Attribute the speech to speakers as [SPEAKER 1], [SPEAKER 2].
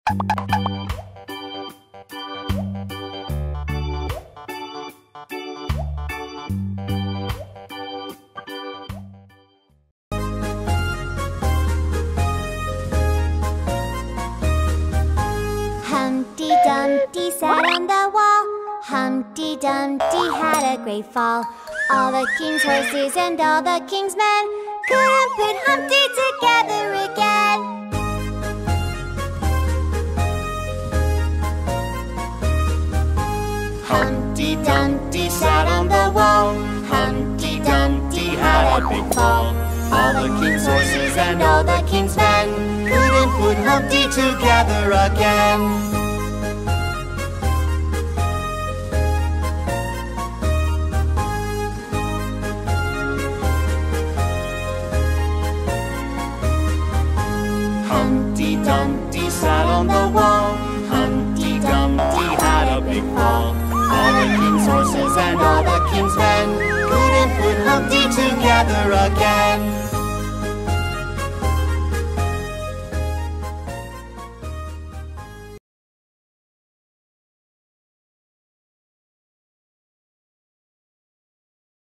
[SPEAKER 1] Humpty Dumpty sat on the wall. Humpty Dumpty had a great fall. All the king's horses and all the king's men couldn't put Humpty together again. Humpty Dumpty sat on the wall. Humpty Dumpty had a big fall. All the king's horses and all the king's men couldn't put Humpty together again. Humpty Dumpty sat on the wall. Humpty Dumpty had a big fall. All the king's horses and all the king's men couldn't put Humpty together again.